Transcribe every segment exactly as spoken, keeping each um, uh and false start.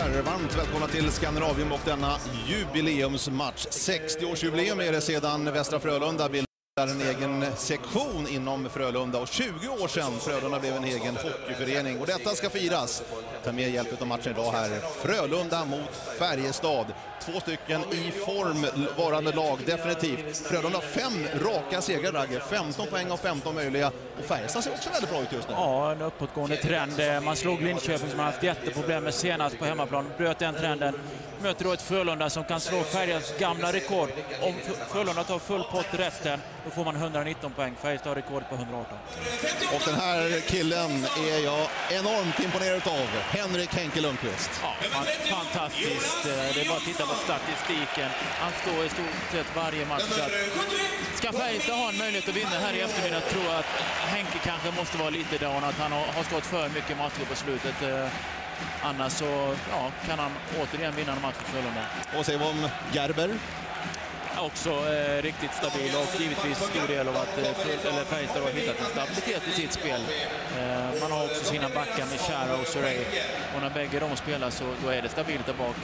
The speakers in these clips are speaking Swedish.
här. Varmt välkomna till Skandinavium och denna jubileumsmatch. sextio-årsjubileum är det sedan Västra Frölunda bildade en egen sektion inom Frölunda och tjugo år sedan Frölunda blev en egen hockeyförening. Och detta ska firas. Ta med hjälp av matchen idag här. Frölunda mot Färjestad. Två stycken i form varande lag, definitivt. Frölunda fem raka segrar, Ragge. femton poäng av femton möjliga. Och Färjestad ser också väldigt bra ut just nu. Ja, en uppåtgående trend. Man slog Linköping som har haft jätteproblem med senast på hemmaplan. Bröt den trenden. Möter då ett Frölunda som kan slå Färjestads gamla rekord. Om Frölunda tar full pott resten, då får man etthundranitton poäng. Färjestad har rekord på etthundraarton. Och den här killen är jag enormt imponerad av. Henrik Henke Lundqvist. Ja, fantastiskt. Det är bara att titta på statistiken. Han står i stort sett varje match. Ska Färjestad ha en möjlighet att vinna här i eftermiddag, tror jag att Henke kanske måste vara lite down. Att han har stått för mycket matcher på slutet. Annars så ja, kan han återigen vinna en match för Frölunda. Och se om Gerber. Också eh, riktigt stabil och givetvis stor del av att eh, eller Färjestad har hittat en stabilitet i sitt spel. Eh, man har också sina backar med Chara och Surrey. Och när bägge de spelar så då är det stabilt där bak.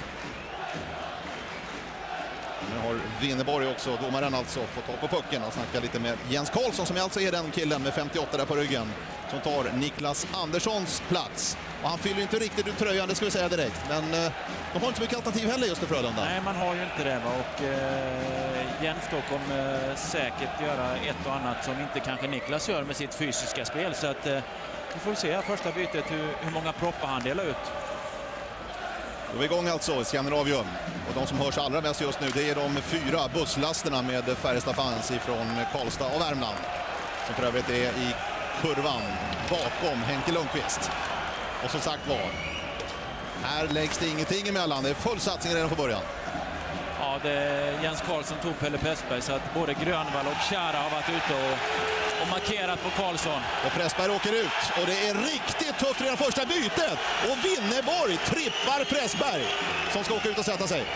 Nu har Winneborg också, domaren alltså, fått ta på pucken och snacka lite med Jens Karlsson som alltså är den killen med femtioåtta där på ryggen som tar Niklas Anderssons plats. Och han fyller inte riktigt ut tröjan, det ska vi säga direkt. Men eh, de har inte så mycket alternativ heller just i Frölunda. Nej, man har ju inte det. Va? Och eh, Jens då kommer eh, säkert göra ett och annat som inte kanske Niklas gör med sitt fysiska spel. Så att eh, vi får se första bytet hur, hur många proppar han delar ut. Då är vi igång alltså i Skandinavium. Och de som hörs allra mest just nu, det är de fyra busslasterna med Färjestad-fans ifrån Karlstad och Värmland. Som för övrigt är i kurvan bakom Henke Lundqvist. Och som sagt var, här läggs det ingenting emellan. Det är full satsning redan på början. Ja, det, Jens Karlsson tog Pelle Pressberg, så att både Grönvall och Chara har varit ute och, och markerat på Karlsson. Och Pressberg åker ut och det är riktigt tufft redan första bytet. Och Winneborg trippar Pressberg som ska åka ut och sätta sig.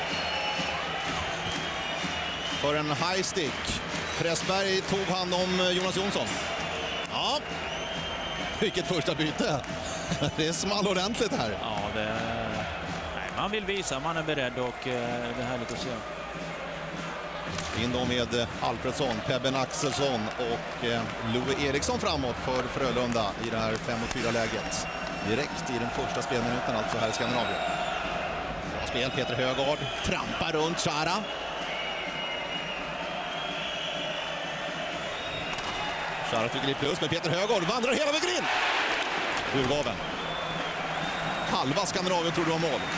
För en high stick. Pressberg tog hand om Jonas Jonsson. Ja, vilket första byte. Det är small ordentligt här. Ja, det... Nej, man vill visa, man är beredd och eh, det är härligt att se. In då med Alfredsson, Pebben Axelsson och eh, Louis Eriksson framåt för Frölunda i det här fem mot fyra läget. Direkt i den första spelminuten alltså här i Skandinavien. Bra spel, Peter Högard trampar runt Chara. Chara tycker det är plus, men Peter Högard vandrar hela vägen in. Urgaven. Halva Skandinavien tror du var mål.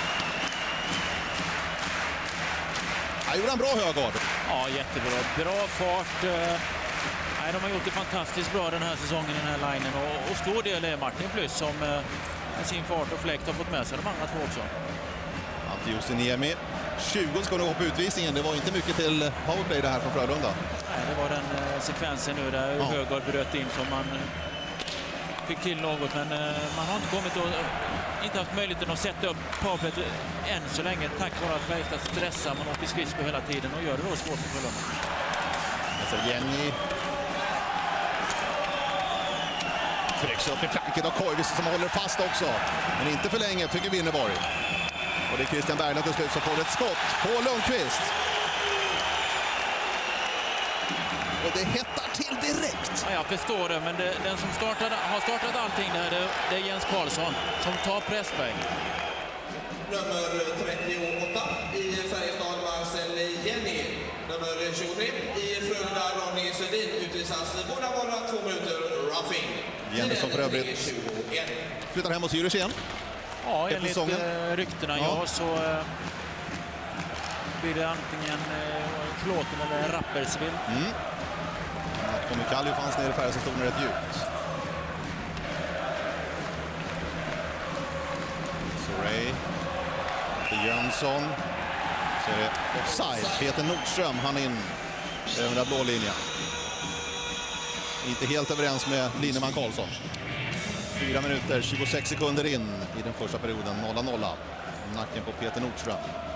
Här gjorde han bra, Högard. Ja, jättebra. Bra fart. Nej, de har gjort det fantastiskt bra den här säsongen i den här linjen. Och, och stor del är Martin Plus som med sin fart och fläkt har fått med sig de andra två också. Antti Jusiniemi. tjugo ska nog gå på utvisningen. Det var inte mycket till powerplay det här från Frölunda. Nej, det var den eh, sekvensen nu där ja. Högard bröt in som man fick till något, men eh, man har inte kommit och eh, inte haft möjligheten att sätta upp powerplayet än så länge, tack vare att Färjestad stressar, man åker skridskor hela tiden och gör det då svårt för Frölunda. Alltså Jenny trycks upp i planket av Koivisto som håller fast också, men inte för länge tycker Winneborg. Och det är Christian Berglund till slut som får ett skott på Lundqvist. Och det hettar till direkt. Ja, jag förstår det, men det, den som startade, har startat allting där, det, det är Jens Karlsson som tar Pressberg. Nummer trettioåtta i Färjestad, Marcel Jenny. Nummer tjugotre i Frölunda, Ronny Sundin. Utvisas båda målen, två minuter, roughing. Jenny som för övrigt flyttar hem och Zürich igen. Ja, enligt äh, ryktena ja. ja så äh, blir det antingen äh, Klåten eller Rapperswil. Mm. Tommy Kallio fanns nere i Färjestad, stod rätt djupt. Sorey. Till Jönsson. Så är det offside. Peter Nordström, han in över den blå linjen. Inte helt överens med Linneman Karlsson. Fyra minuter, tjugosex sekunder in i den första perioden. noll noll. Nacken på Peter Nordström.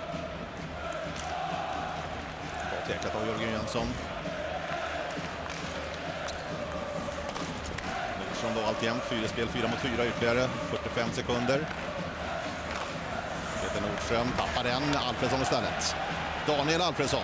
Bra teklat av Jörgen Jönsson. Nordström då alltjämt. Fyra spel, fyra mot fyra ytterligare. fyrtiofem sekunder. Peter Nordström tappar den. Alfredsson istället. Daniel Alfredsson.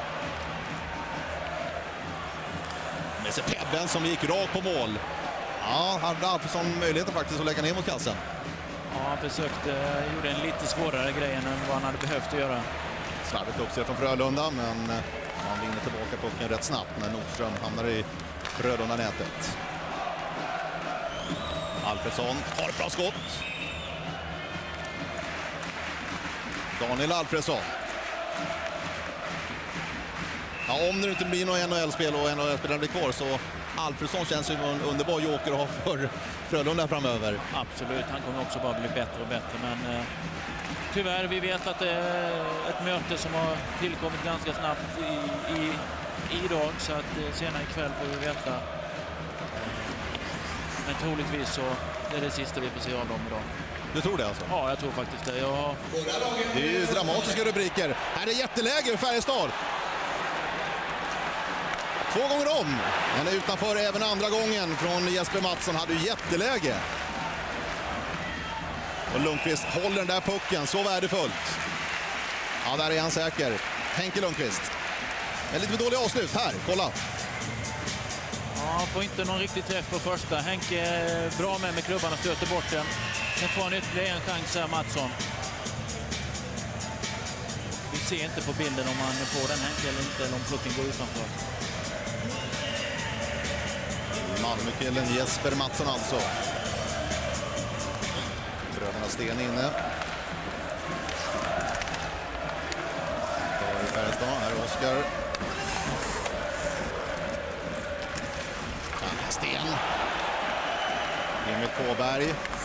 Med sig Pebben som gick rakt på mål. Ja, hade Alfredsson möjligheten faktiskt att lägga ner mot kassen. Ja, han försökte, gjorde en lite svårare grej än vad han hade behövt att göra. Slarvigt uppsett från Frölunda, men han vinner tillbaka pucken rätt snabbt när Nordström hamnar i Frölunda-nätet. Alfredsson har ett bra skott. Daniel Alfredsson. Ja, om det inte blir något N H L-spel och N H L-spelare blir kvar så Alfredsson känns ju en underbar joker att ha för Frölunda framöver. Absolut, han kommer också bara bli bättre och bättre. Men eh, tyvärr, vi vet att det är ett möte som har tillkommit ganska snabbt i, i, idag. Så att eh, senare ikväll får vi veta. Men troligtvis så är det det sista vi får se av dem idag. Du tror det alltså? Ja, jag tror faktiskt det. Jag... Det är ju dramatiska rubriker. Här är jätteläge för Färjestad. Två gånger om. Men är utanför även andra gången från Jesper Mattsson. Hade ju jätteläge. Och Lundqvist håller den där pucken. Så värdefullt. Ja, där är han säker. Henke Lundqvist. En lite dålig avslut här. Kolla. Ja, får inte någon riktig träff på första. Henke är bra med med klubbarna, stöter bort den. Sen får han ytterligare en chans här, Mattsson. Vi ser inte på bilden om han får den Henke eller inte, eller om pucken går utanför. Malmökillen Jesper Mattsson alltså. Bröderna Sten inne. Då är det Färjestad. Här är Oskar. Sten. Emil Kåberg.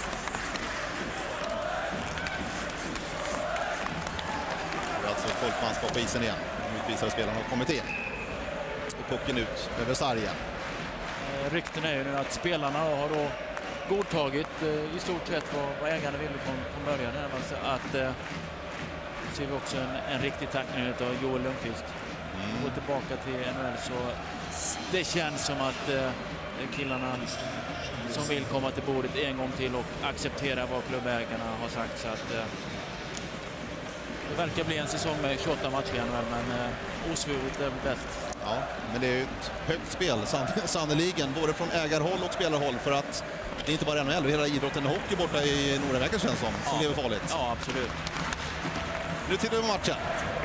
Det är alltså fullt manskap på isen igen. Utvisade spelarna har kommit in. Och pucken ut över sargen. Rykten är ju nu att spelarna har då godtagit eh, i stort sett vad, vad ägarna ville från, från början. Alltså att eh, ser vi också en, en riktig tackning av Joel Lundqvist. Mm. Går tillbaka till N H L så det känns som att eh, killarna som vill komma till bordet en gång till och acceptera vad klubbägarna har sagt. Så att eh, det verkar bli en säsong med tjugoåtta matcher i N H L, men eh, osvuret är bäst. Ja, men det är ju ett högt spel sannoliken, både från ägarhåll och spelarhåll, för att det är inte bara N H L, hela idrotten och hockey borta i Nordamerika känns som, som ja. lever farligt. Ja, absolut. Nu tittar vi på matchen.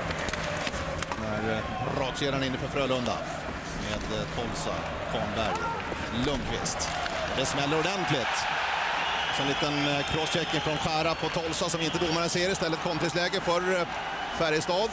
När rakkedjan inne för Frölunda med Tolsa, Kahnberg, Lundqvist. Det smäller ordentligt. Så en liten crosschecking från Skära på Tolsa som inte domaren ser, istället kontringsläge för Färjestad.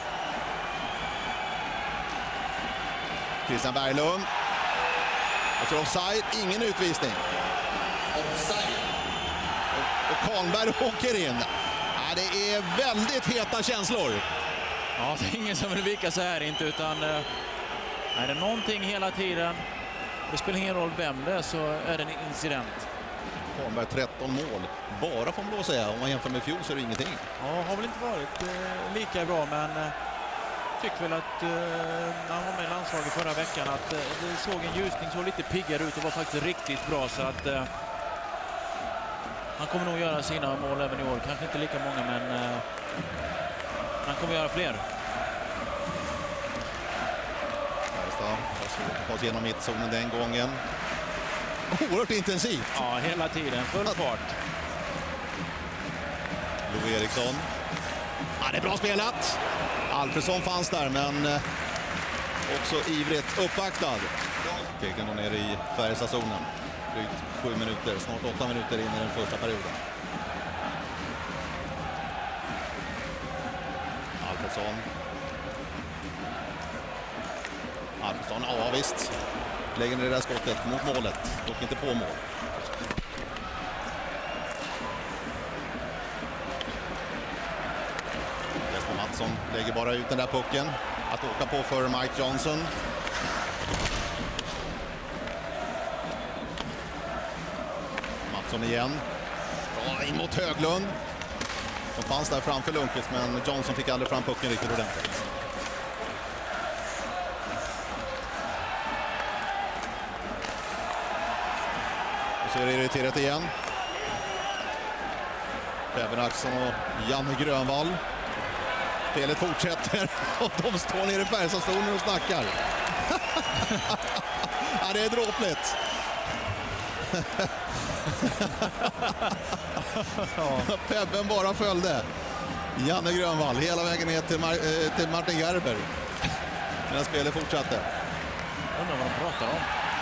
Christian Berglund. Och så offside, ingen utvisning. Offside. Och, och Kahnberg åker in. Ja, det är väldigt heta känslor. Ja, det är ingen som vill vika så här inte, utan äh, är det någonting hela tiden, det spelar ingen roll vem det är, så är det en incident. Kahnberg tretton mål, bara får man då säga. Om man jämför med fjol så är det ingenting. Ja, har väl inte varit äh, lika bra, men äh, tycker väl att äh, när han var med i landslaget förra veckan att äh, det såg en ljusning, så lite piggare ut och var faktiskt riktigt bra, så att äh, han kommer nog göra sina mål även i år. Kanske inte lika många, men äh, han kommer göra fler. Färjestad har svårt att ta sig igenom mittzonen den gången. Oerhört intensivt. Ja, hela tiden. Full fart. Lo Eriksson. Ja, det är bra spelat. Alfredsson fanns där, men också ivrigt uppvaktad. Pekar ner i Färjestad-zonen. Drygt sju minuter, snart åtta minuter in i den första perioden. Alfredsson. Alfredsson, ja visst. Lägger ner det där skottet mot målet. Dock inte på mål. Jesper Mattsson lägger bara ut den där pucken. Att åka på för Mike Johnson. Mattsson igen. Ja, in mot Höglund. Som fanns där framför Lundqvist, men Johnson fick aldrig fram pucken riktigt ordentligt. Och så är det irriterat igen. Pebben Axson och Janne Grönvall. Spelet fortsätter och de står nere i Färjestadzonen och snackar. Ja, det är dråpligt. Pebben bara följde Janne Grönvall hela vägen ner till, Mar- till Martin Gerber. Medan spelet fortsatte. Undrar vad de pratar om.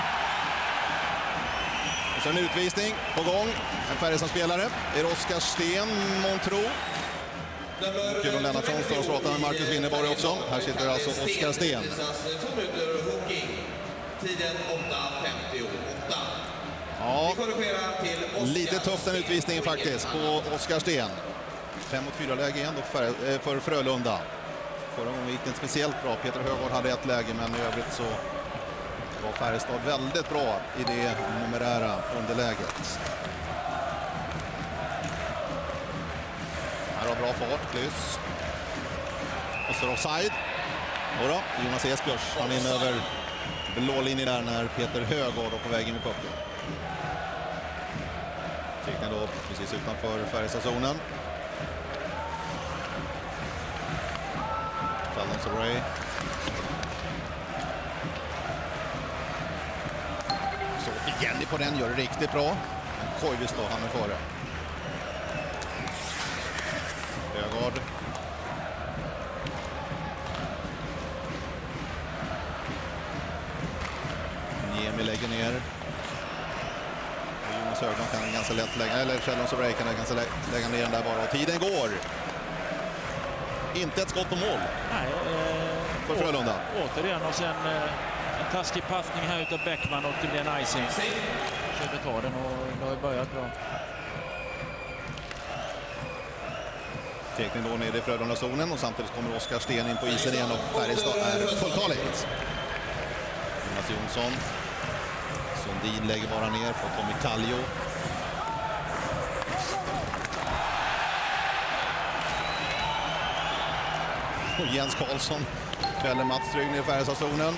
Och så en utvisning på gång. En Färjestad-spelare är Oskar Sten, Montro. Kul om Lennartsson står och pratar med Marcus Winnerborg också. Här sitter alltså Oskar Sten. Två minuter hockey. Tiden åtta femtioåtta. Ja, Vi korrigerar till Oskar lite tufft den utvisningen faktiskt på Oskar Sten. fem mot fyra läge igen då för, för Frölunda. Förra gången gick det inte speciellt bra. Peter Högård hade ett läge, men i övrigt så var Färjestad väldigt bra i det numerära underläget. Här har bra fart, Klyss. Och så offside. Och då, Jonas Esbjörs, han är in över blå linjen där när Peter Högård är på väg in i pucken. Tecknar då precis utanför Färjestadzonen. Fallon Sobray. Så igen på den, gör det riktigt bra. Koivis då, han är före. Högård. Niemi lägger ner. Jonas Höglund kan ganska lätt lägga, eller Fallon Sobray kan ganska lä lägga ner den där bara. Och tiden går. Inte ett skott på mål. Nej, eh, för Frölunda. Återigen och sen eh, en taskig passning här utav Bäckman och det blir en icing. Försöker ta den och det har börjat bra. Tekning då nere i Frölunda-zonen och samtidigt kommer Oskar Sten in på isen igen och Färjestad är fulltaligt. Jonas Jonsson. Sundin lägger bara ner för Tommy Kallio. Och Jens Karlsson fäller Mats Trygg ner i Färjestadzonen.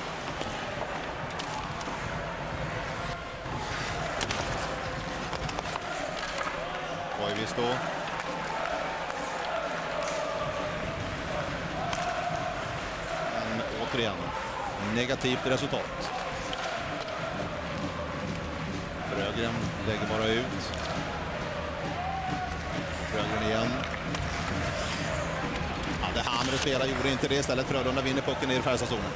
Koivis då. Men återigen, negativt resultat. Frögren lägger bara ut. Frögren igen. Det Hamre spelar gjorde inte det, istället Frölunda vinner pucken ner i Färjestadzonen.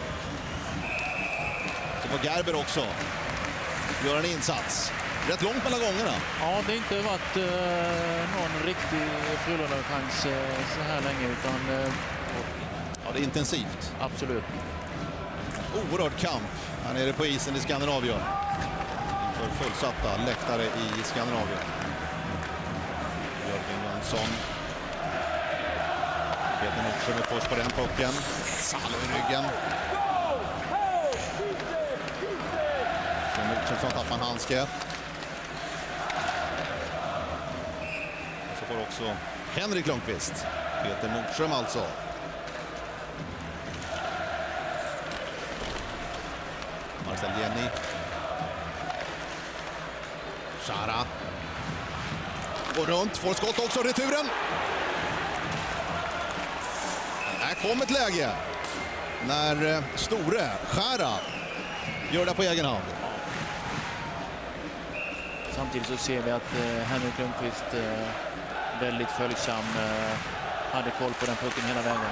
Så får Gerber också göra en insats. Rätt långt mellan gångerna. Ja, det har inte varit eh, någon riktig Frölunda-chans eh, så här länge, utan eh, ja, det är intensivt. Absolut. Oerhörd kamp här nere på isen i Skandinavien. Inför fullsatta läktare i Skandinavien. Jörgen Jönsson. Peter Nordström är först på den pucken. Salo i ryggen. Så Nordström som tappar en handske. Och så får också Henrik Lundqvist. Peter Nordström alltså. Marcel Jenny. Chara. Går runt, får skott också, returen. Här kom ett läge när Store Chara gör det på egen hand. Samtidigt så ser vi att eh, Henrik Lundqvist eh, väldigt följsam eh, hade koll på den pucken hela vägen.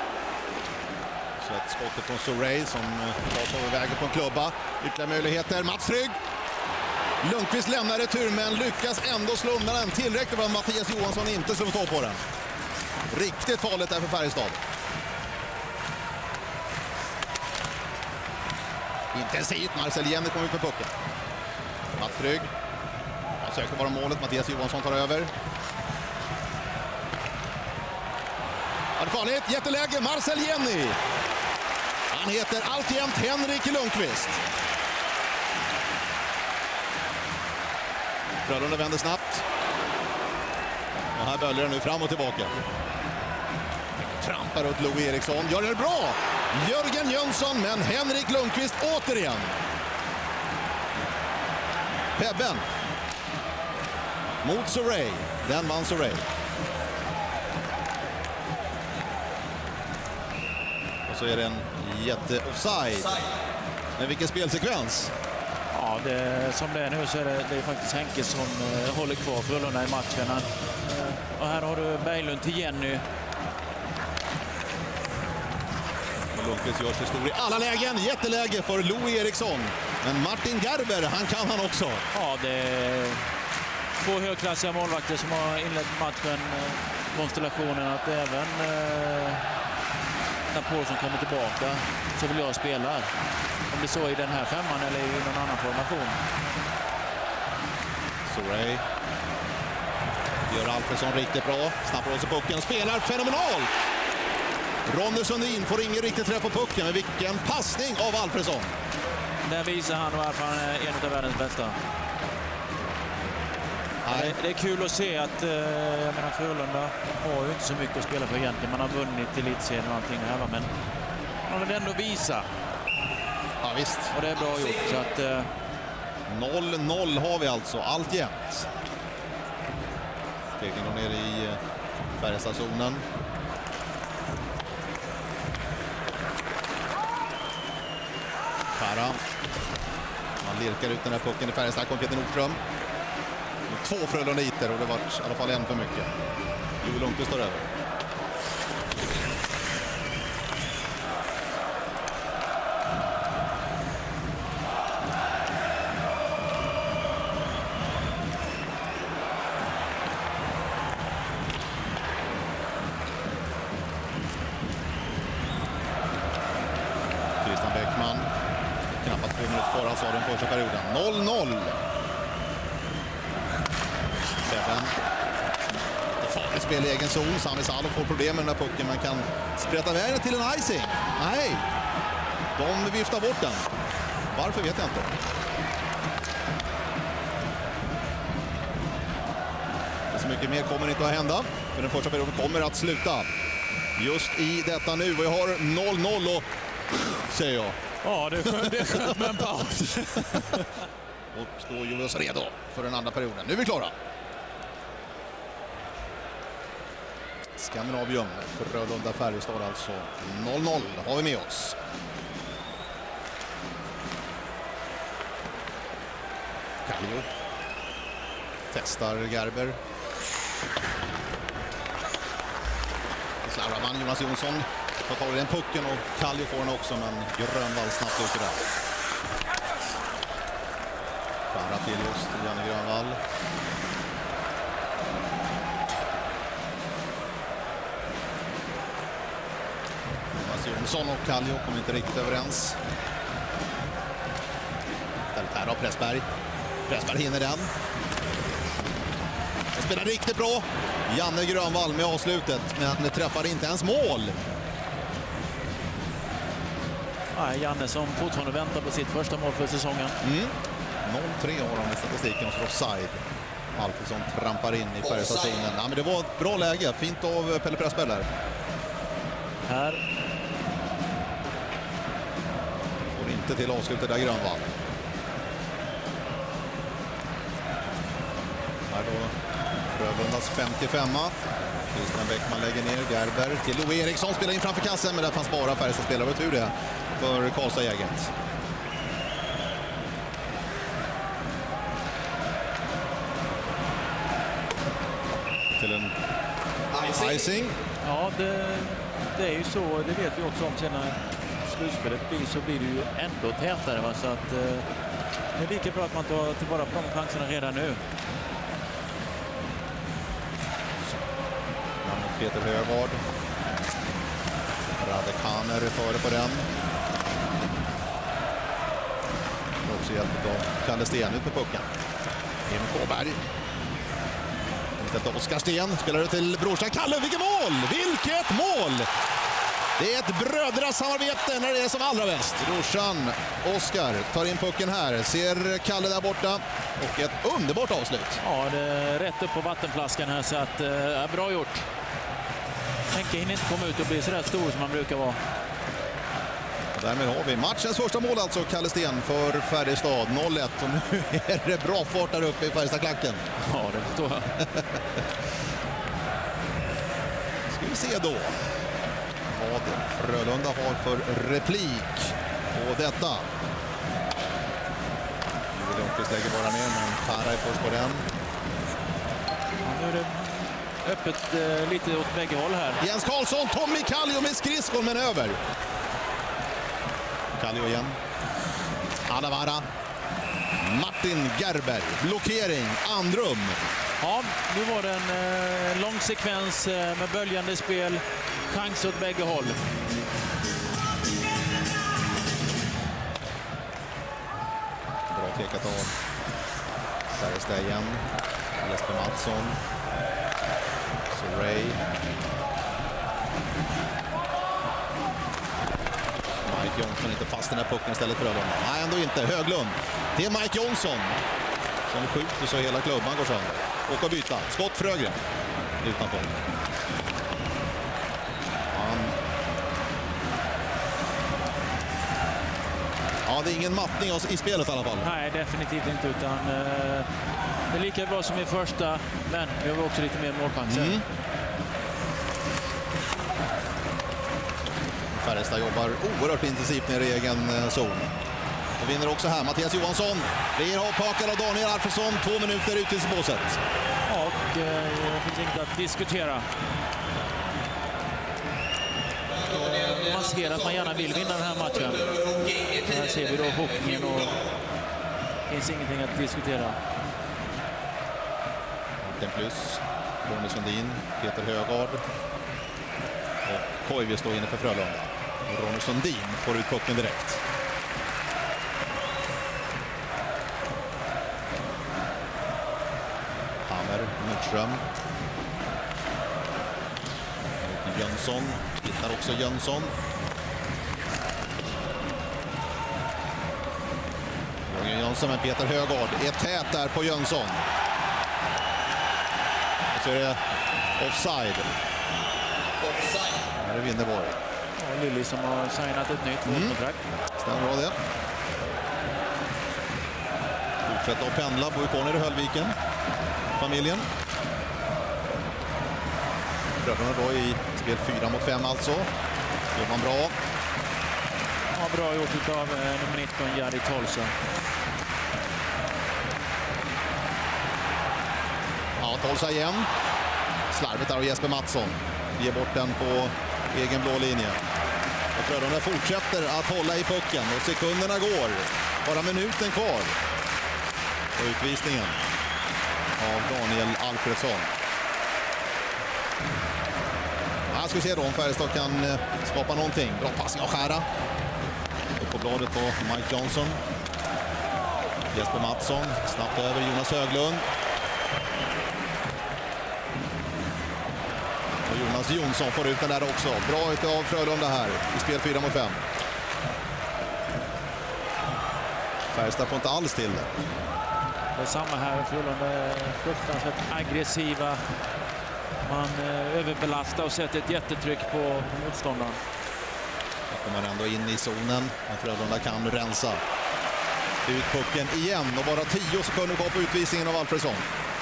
Så ett skott från Sobray som tar på vägen på en klubba. Ytterligare möjligheter. Mats Trygg. Lundqvist lämnar retur men lyckas ändå slå undan den. Tillräckligt för att Mattias Johansson inte slår tå på den. Riktigt farligt där för Färjestad. Intensivt. Marcel Jenny kommer ut med pucken. Mats Trygg. Han söker bara målet. Mattias Johansson tar över. Ja, det är farligt. Jätteläge. Marcel Jenny. Han heter alltjämt Henrik Lundqvist. Frölunda vänder snabbt. Och här böljar det nu fram och tillbaka. Trampar ut Lou Eriksson. Gör det bra! Jörgen Jönsson, men Henrik Lundqvist återigen. Pebben. Mot Sobray. Den vann Sobray. Och så är det en jätte-offside. Men vilken spelsekvens! Ja, det, som det är nu så är det, det är faktiskt Henke som eh, håller kvar Frölunda i matchen. Han, eh, och här har du Berglund till Jenny. Och Lundqvist gör sig stor i alla lägen. Jätteläge för Louis Eriksson. Men Martin Gerber, han kan han också. Ja, det är två högklassiga målvakter som har inlett matchen. Eh, konstellationen att även eh, när Paulsson kommer tillbaka så vill jag spela. Om det är så i den här femman eller i någon annan formation. Sorey gör Alfredsson riktigt bra. Snappar åt sig pucken. Spelar fenomenalt! Ronny Sundin får ingen riktigt träff på pucken. Men vilken passning av Alfredsson! Där visar han varför han är en av världens bästa. Det, det är kul att se att eh, jag menar, Frölunda har ju inte så mycket att spela för egentligen. Man har vunnit elitserien och allting här, men man vill ändå visa. Ja, visst. Och det är bra gjort. Så att, eh... noll noll har vi alltså, allt jämnt. Stegen går ner i Färjestadzonen. Kara. Man lirkar ut den här pucken i Färjestad. Kom Peter Nordström. Två Frölunditer och det var i alla fall en för mycket. Joel Lundqvist står över. Christian Bäckman. Knappt två minuter kvar, han sa den första perioden. noll noll. Farligt spel i egen zon. Sami Salo får problem med den här pucken. Man kan sprätta vägen till en icing. Nej, de viftar bort den. Varför vet jag inte. Så mycket mer kommer inte att hända. För den första perioden kommer att sluta just i detta nu. Vi har noll noll och säger jag. Ja, det är skönt, det är skönt med en paus. Och då gör vi oss redo för den andra perioden. Nu är vi klara. Skandinavium, Frölunda Färjestad alltså. noll noll har vi med oss. Kallio. Testar Gerber. Slarvar man. Jonas Jonsson tar tag i den pucken och Kallio får den också, men Grönvall snabbt ut där. Bara till just Janne Grönvall. Jonsson och Kallio kommer inte riktigt överens. Istället här har Pressberg. Pressberg hinner den. Det spelar riktigt bra. Janne Grönvall med avslutet, men det träffar inte ens mål. Nej, Janne som fortfarande väntar på sitt första mål för säsongen. Mm. noll tre har han i statistiken och så offside. Alfredsson trampar in i Färjestadzonen. Ja, men det var ett bra läge. Fint av Pelle Pressberg där. Här. Inte till avslutet där Grönvall. Här då Frölundas femtiofemma. Christian Bäckman lägger ner. Gerber till Louis Eriksson. Spelar in framför kassen, men där fanns bara Färjestad-spelare. Vad tur det för Karlstad-jäget. Till en icing. Ja, det, det är ju så. Det vet vi också om sen när slutspelet blir, så blir det ju ändå tätare. Va? Så att, eh, det är lika bra att man tar tillvara på de chanserna redan nu. Peter Högvard. Radekaner är före på den. Också hjälpt av Kalle Sten ut på pucken. Emil Kåberg. Istället Oskar Sten spelar det till brorsan Kalle. Vilket mål! Vilket mål! Det är ett brödrasamarbete när det är som allra bäst. Brorsan Oskar tar in pucken här. Ser Kalle där borta. Och ett underbart avslut. Ja, det är rätt upp på vattenflaskan här, så att eh, bra gjort. Henke hinner inte komma ut och bli så där stor som man brukar vara. Och därmed har vi matchens första mål, alltså Kalle Sten för Färjestad. noll ett, och nu är det bra fart där uppe i Färjestadklacken. Ja, det förstår jag. Ska vi se då vad Frölunda har för replik på detta. Lundqvist lägger bara ner, men Para är först på den. Ja, nu är det öppet eh, lite åt bägge håll här. Jens Karlsson, Tommy Kallio med skridskon, men över. Kallio igen. Alavara. Martin Gerber. Blockering. Andrum. Ja, nu var det en eh, lång sekvens eh, med böljande spel. Chans åt bägge håll. Bra tekat av Färjestad igen. Jesper Mattsson. Så Ray. Mike Jonsson inte fast den här pucken istället för Frölunda. Nej, ändå inte. Höglund. Det är Mike Jonsson som skjuter så hela klubban går sönder. Och byta. Skott Frögren. Utanför. Han... Ja, det är ingen mattning i spelet i alla fall. Nej, definitivt inte. Utan, eh, det är lika bra som i första, men vi har också lite mer målchanser. Mm. Färjestad jobbar oerhört intensivt nere i egen zon. Och vinner också här. Mattias Johansson blir avpakad av Daniel Alfredsson. Två minuter ut i båset. Ja, och eh, det finns inget att diskutera. Eh, man ser att man gärna vill vinna den här matchen. Här ser vi då hockningen och det finns ingenting att diskutera. Martin Plus, Ronny Sundin, Peter Högard och Koivu står inne för Frölunda. Och Ronny Sundin får ut pucken direkt. Hammer, Nordström. Jönsson, hittar också Jönsson. Jörgen Jönsson med Peter Högard är tät där på Jönsson. Och så är det offside. Offside. Här är Winnerborg. Och Lilly som har signat ett nytt vårdkontrakt. Mm. Stämmer bra det. Fortsätter att pendla. Bor kvar nere i Höllviken. Familjen. Frölunda då i spel fyra mot fem alltså. Gör man bra. Ja, bra gjort av eh, nummer nitton, Jari Tolsa. Ja, Tolsa igen. Slarvet där av Jesper Mattsson. Ger bort den på egen blå linje. Och Frölunda fortsätter att hålla i pucken. Och sekunderna går. Bara minuten kvar. Och utvisningen av Daniel Alfredsson. Här ska vi se då om Färjestad kan skapa någonting. Bra passning av Skära. Upp på bladet på Mike Johnson. Jesper Mattsson. Snabbt över Jonas Höglund. Och Jonas Jonsson får ut den där också. Bra utav Frölunda här i spel fyra mot fem. Färjestad får inte alls till det. Det är samma här. Frölunda är fruktansvärt aggressiva. Man eh, överbelastar och sätter ett jättetryck på, på motståndaren. Då kommer ändå in i zonen. Men Frölunda kan rensa. Ut pucken igen och bara tio sekunder kvar på utvisningen av Alfredsson.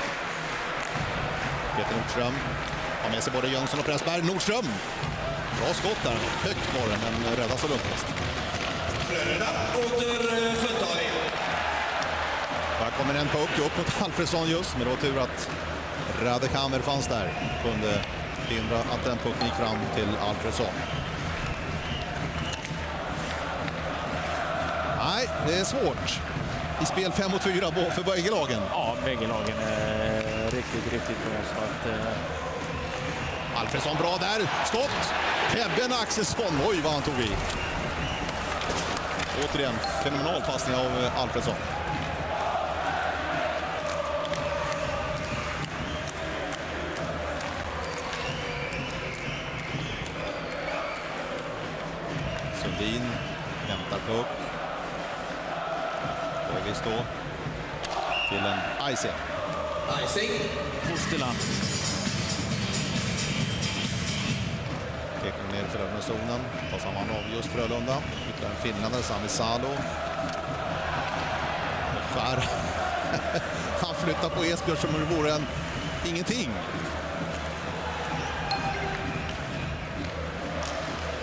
Peter Nordström har med sig både Jönsson och Pressberg. Nordström! Bra skott där. Högt var den, men räddas av Lundqvist. Frölunda åter fulltalig. Här kommer en puck upp mot Alfredsson just. Men det var tur att Radek Hammer fanns där. Kunde hindra att den pucken gick fram till Alfredsson. Nej, det är svårt. I spel fem mot fyra för bägge lagen. Ja, bägge lagen är riktigt, riktigt bra. Så att, eh... Alfredsson bra där. Skott! Kebben Axelsson. Oj, vad han tog i. Återigen, fenomenal passning av Alfredsson. Sundin hämtar puck. Börvis då till en icing. Icing. Fosterland. Tekning ner för zonen. Tar samman av just Frölunda. Ytterligare en finländare, Sami Salo. Skär. Han flyttar på Esbjörn som det vore en ingenting.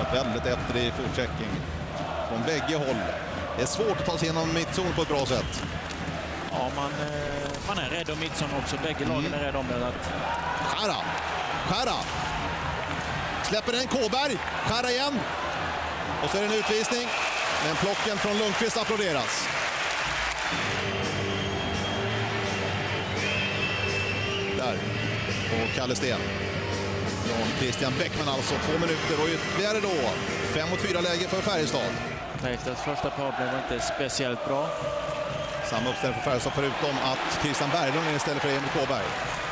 Väldigt efter i fortchecking från bägge håll. Det är svårt att ta sig igenom mittzon på ett bra sätt. Ja, man, man är rädd om mittzon också. Bägge lagen är rädda om det. Att... Skära. Skära. Släpper den Kåberg. Skära igen. Och så är det en utvisning. Men plocken från Lundqvist applåderas. Där. Och Kalle Sten. Från Christian Bäckman alltså. Två minuter och ytterligare då. Fem mot fyra läge för Färjestad. Färjestads första powerplay var inte speciellt bra. Samma uppställning för Färjestad förutom att Christian Berglund är istället för Emil Kåberg.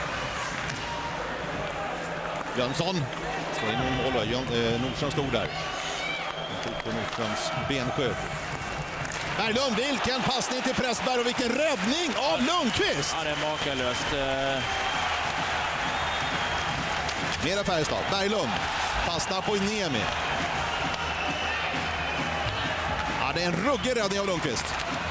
Jönsson står in i mål. Eh, Nordström stod där. Han tog på Nordströms benskydd. Berglund, vilken passning till Pressberg och vilken räddning av Lundqvist! Ja, det är makalöst. Mera Färjestad. Berglund fastnar på Niemi. Ja, det är en ruggig räddning av Lundqvist.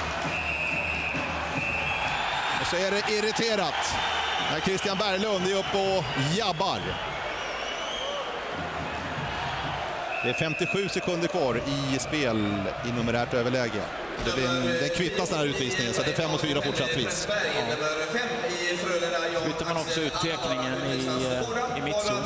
Och så är det irriterat när Christian Berglund är uppe och jabbar. Det är femtiosju sekunder kvar i spel i numerärt överläge. Det blir en, den kvittas den här utvisningen, så det är fem mot fyra fortsattvis. Ja. Flyttar man också ut tekningen i, i mittzon.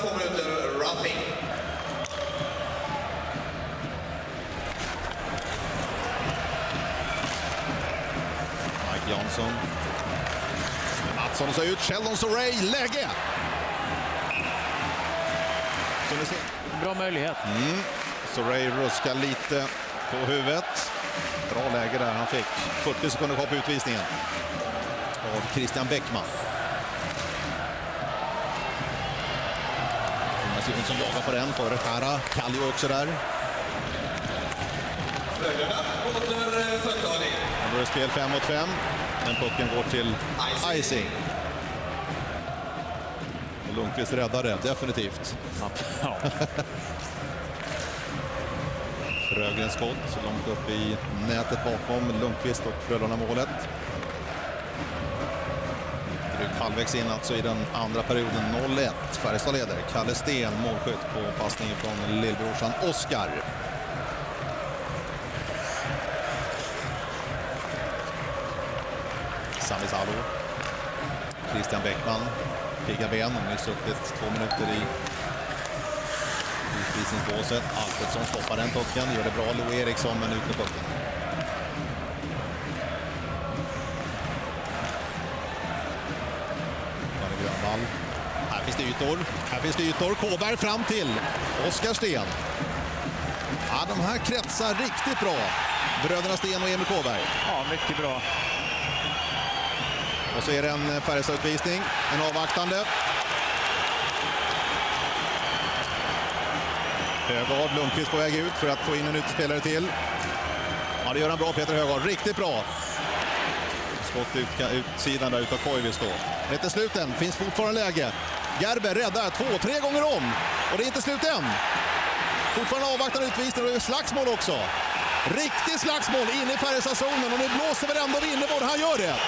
Mike Jansson. Mattsson ser ut. Sheldon Sorey, läge! Så ni ser. Bra möjlighet. Mm. Sorey ruskar lite på huvudet. Bra läge där han fick. fyrtio sekunder kvar på utvisningen. Av Christian Bäckman. Jonas Jonsson jagar på den före Skära. Kallio också där. Frölunda åter förklaring. Då är det spel fem mot fem. Men pucken går till icing. Och Lundqvist räddar det, definitivt. Ja. Rögrens skott så långt upp i nätet bakom Lundqvist och Frölunda-målet. Drygt halvvägs in alltså i den andra perioden. noll ett. Färjestad leder. Kalle Sten målskytt på passningen från lillbrorsan Oskar. Sami Salo. Christian Bäckman. Pigga ben. De har suttit två minuter i utvisningsbåset. Alfredsson stoppar den pucken. Gör det bra. Lo Eriksson, men ut med pucken. Grönvall. Här finns det ytor. Här finns det ytor. Kåberg fram till Oskar Sten. Ja, de här kretsar riktigt bra. Bröderna Sten och Emil Kåberg. Ja, mycket bra. Och så är det en Färjestad-utvisning. En avvaktande. Högard, Lundqvist på väg ut för att få in en utspelare till. Ja, det gör han bra, Peter Högard. Riktigt bra. Skott ut, utsidan där utav Koivis då. Det är inte slut än. Finns fortfarande läge. Gerber räddar två, tre gånger om. Och det är inte slut än. Fortfarande avvaktande utvisning och det är slagsmål också. Riktigt slagsmål inne i Färjestad-zonen. Och nu blåser väl ändå Winnerborg. Han gör det.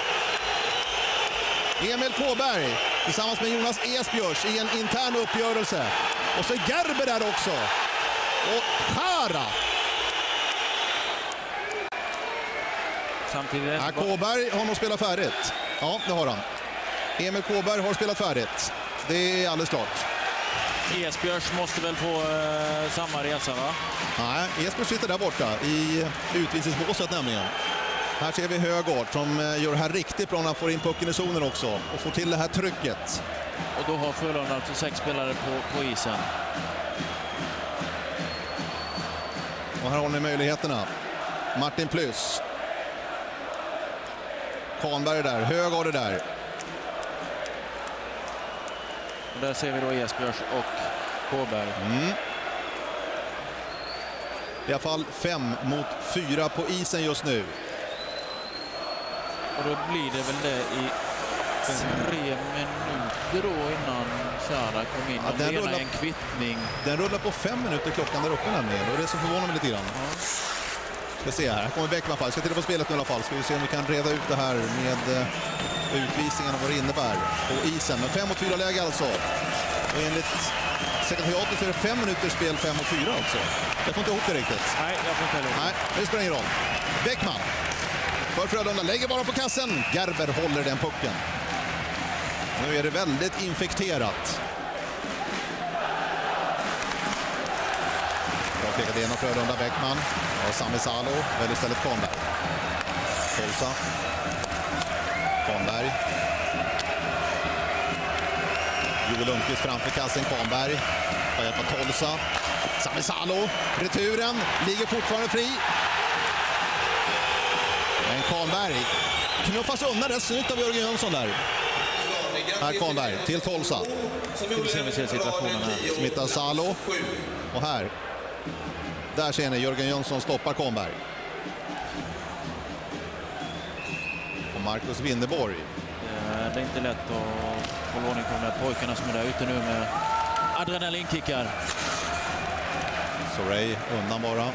Emil Kåberg tillsammans med Jonas Esbjörs i en intern uppgörelse. Och så är Gerber där också. Och Skära. Samtidigt... Ja, Kåberg har nog spelat färdigt. Ja, det har han. Emil Kåberg har spelat färdigt. Det är alldeles klart. Esbjörs måste väl få eh, samma resa, va? Nej, Esbjörs sitter där borta i utvisningsbåset nämligen. Här ser vi Högard som gör det här riktigt bra när han får in pucken i zonen också. Och får till det här trycket. Och då har Frölunda alltså sex spelare på, på isen. Och här har ni möjligheterna. Martin Plus. Kahnberg är där. Högard är där. Och där ser vi då Esbjörs och Kåberg. Mm. I alla fall fem mot fyra på isen just nu. Och då blir det väl det i tre minuter då innan Sara kom in. Ja, Om den det ena rullar- är en kvittning. Den rullar på fem minuter klockan där uppe nämligen. Och det är så förvånar mig lite grann. Ja. Ska se här. Här kommer Bäckman fall. Ska titta på spelet nu i alla fall. Ska vi se om vi kan reda ut det här med eh, utvisningen och vad det innebär på isen. Men fem mot fyra läge alltså. Och enligt sekretariatet så är det fem minuters spel, fem och fyra alltså. Jag får inte ihop det riktigt. Nej, jag får inte heller. Nej, det spelar ingen roll. Bäckman för Frölunda lägger bara på kassen. Gerber håller den pucken. Nu är det väldigt infekterat. Bra pekat igen av Frölunda. Bäckman och Sami Salo väljer istället Kahnberg. Tolsa. Kahnberg. Joel Lundqvist framför kassen. Kahnberg har hjälp av Tolsa. Sami Salo. Returen ligger fortfarande fri. Men Kahnberg knuffas undan rätt snyggt av Jörgen Jönsson där. Här Kahnberg till Tolsa. Nu ser vi se situationen här. Smittar Salo. Och här. Där ser ni Jörgen Jönsson stoppar Kahnberg. Och Marcus Winderborg. Det är inte lätt att få ordning på de där pojkarna som är där ute nu med adrenalinkickar. Sorey undan bara.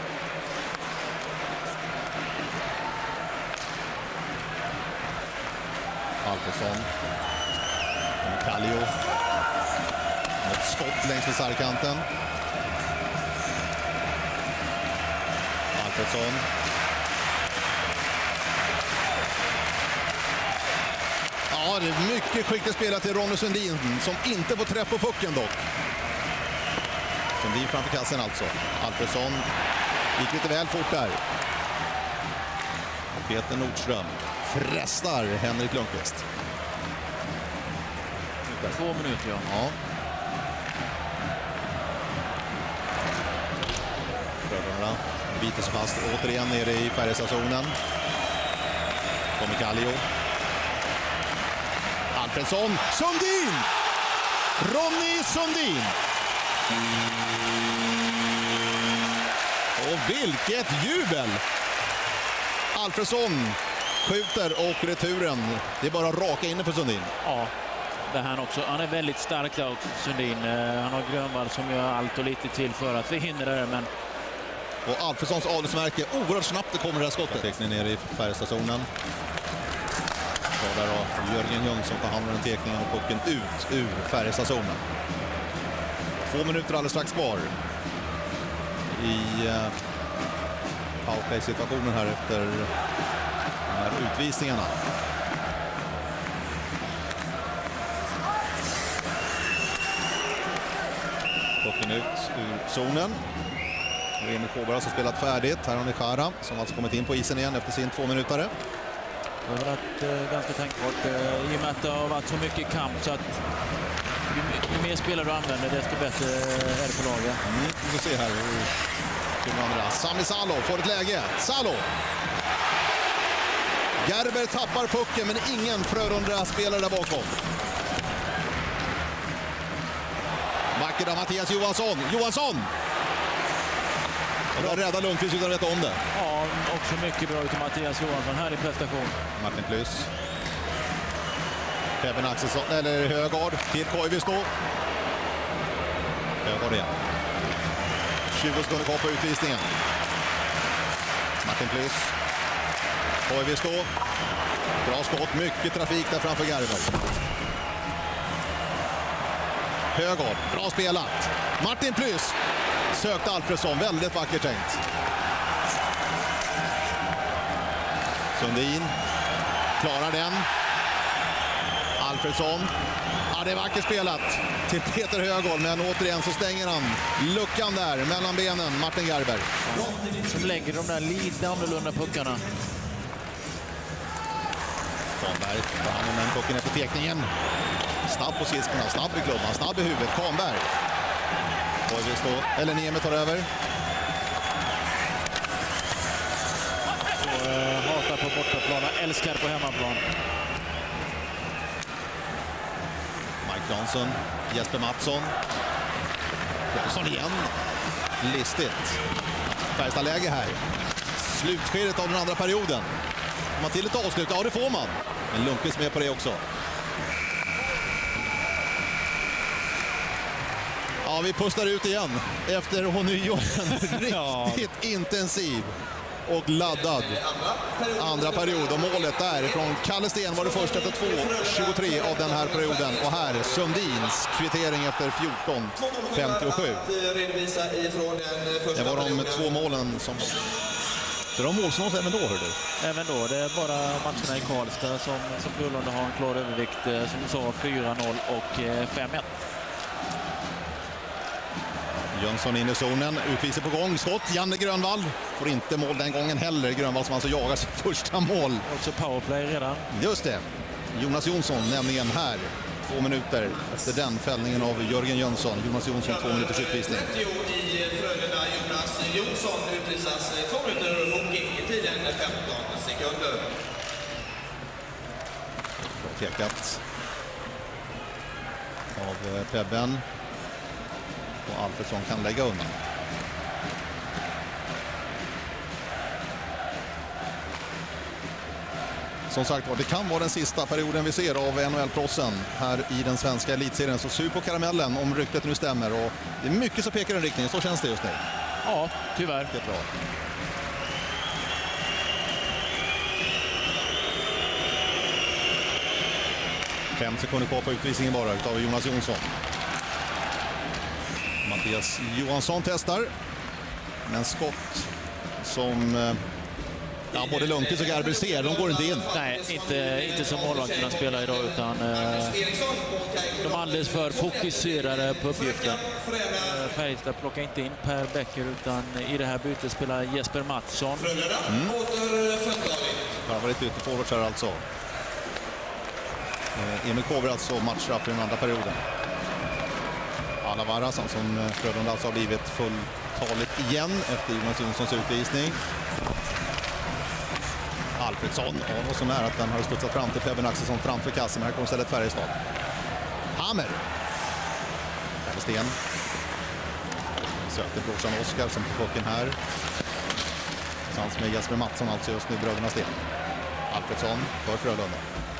Alfredsson. Kallio. Ett skott längs med sargkanten. Alfredsson. Ja, det är mycket skickligt spelat till Ronny Sundin som inte får träff på pucken dock. Sundin framför kassen alltså. Alfredsson gick lite väl fort där. Peter Nordström frestar Henrik Lundqvist. Två minuter, ja. Ja. Frölunda biter sig fast återigen nere i Färjestadzonen. Kommer Kallio. Alfredsson. Sundin! Ronny Sundin! Och vilket jubel! Alfredsson skjuter och returen. Det är bara raka inne för Sundin. Ja, det här också. Han är väldigt stark där också, Sundin. Han har Grönvall som gör allt och lite till för att förhindra det, men... Och Alfredssons adelsmärke, oerhört snabbt det kommer det här skottet. Teckning ner i Färjestadzonen. Där har Jörgen Jönsson tar hand om den teckningen och pucken ut ur Färjestadzonen. Två minuter alldeles strax kvar i uh, powerplay-situationen här efter de här utvisningarna. Pucken ut ur zonen. Emil Kåberg har spelat färdigt. Här har ni Chara som alltså kommit in på isen igen efter sin två minuter. Det har varit eh, ganska tänkbart eh, i och med att det har varit så mycket kamp så att ju, ju mer spelare du använder desto bättre är det på laget. Mm, vi får se här hur Sami Salo får ett läge. Salo! Gerber tappar pucken men ingen Frölunda spelare där bakom. Vackert av Mattias Johansson. Johansson! Och där räddar Lundqvist utan rätt om det. Ja, också mycket bra utav Mattias Johansson här i prestation. Martin Plus. Kevin Axelsson, eller Högard till Koivisto. Högard igen. tjugo sekunder kvar på utvisningen. Martin Plus. Koivisto. Bra skott, mycket trafik där framför Gerber. Högard, bra spelat. Martin Plus. Sökte Alfredsson, väldigt vackert tänkt. Sundin klarar den. Alfredsson. Ja, det är vackert spelat till Peter Högård, men återigen så stänger han luckan där mellan benen, Martin Gerber. Som lägger de där lite annorlunda puckarna. Kahnberg tar hand om den pucken efter tekningen. Snabb på skridskorna, snabb i klubban, snabb i huvudet. Kahnberg. Koivisto, eller Niemi tar över. Så, äh, hatar på bortaplan, älskar på hemmaplan. Mike Johnson, Jesper Mattsson. Johnson igen. Listigt. Färjestad-läge här. Slutskedet av den andra perioden. Får man till ett avslut? Ja, det får man. Men Lundqvist med på det också. Ja, vi pustar ut igen efter ånyo en riktigt intensiv och laddad andra period. Och målet där från Kalle Sten var det först efter två tjugotre av den här perioden. Och här Sundins kvittering efter fjorton femtiosju. Det var de två målen som... Så de målsnås även då, hör du? Även då. Det är bara matcherna i Karlstad som, som Frölunda har en klar övervikt. Som du sa, fyra noll och fem ett. Jönsson in i zonen, utvisar på gång, skott, Janne Grönvall får inte mål den gången heller. Grönvall som alltså jagar sitt första mål. Också powerplay redan. Just det, Jonas Jonsson nämligen här, två minuter efter den fällningen av Jörgen Jönsson. Jonas Jonsson, två minuters utvisning. trettio i Frölunda, Jonas Jonsson utvisas två minuter och hockey-tiden femton sekunder. Bra tekat av Pebben. Och Alfredsson kan lägga undan. Som sagt var, det kan vara den sista perioden vi ser av N H L-prossen här i den svenska elitserien. Så sug på karamellen om ryktet nu stämmer. Och det är mycket som pekar i den riktningen, så känns det just nu. Ja, tyvärr. Det är bra. Fem sekunder kvar på utvisningen bara utav Jonas Jonsson. Mattias Johansson testar. Men skott som ja, både Lundqvist och Gerber ser, de går inte in. Nej, inte, inte som målvakterna spelar idag, utan eh, de är alldeles för fokuserade på uppgiften. Eh, Färjestad plockar inte in Per Bäcker, utan i det här bytet spelar Jesper Mattsson. Mm. Det har varit ute forwards här alltså. Eh, Emil Kåver alltså matchstraff i den andra perioden. Alavaras som Frölunda alltså har blivit fulltaligt igen efter Jonas Jonssons utvisning. Alfredsson, och vad som är att den har studsat fram till Pebben Axelsson framför kassen, men här kommer stället Färjestad. Hammer. Kalle Sten. Sökte brorsan Oskar som på pucken här. Tillsammans med Jesper Mattsson alltså just nu, bröderna Sten. Alfredsson för Frölunda.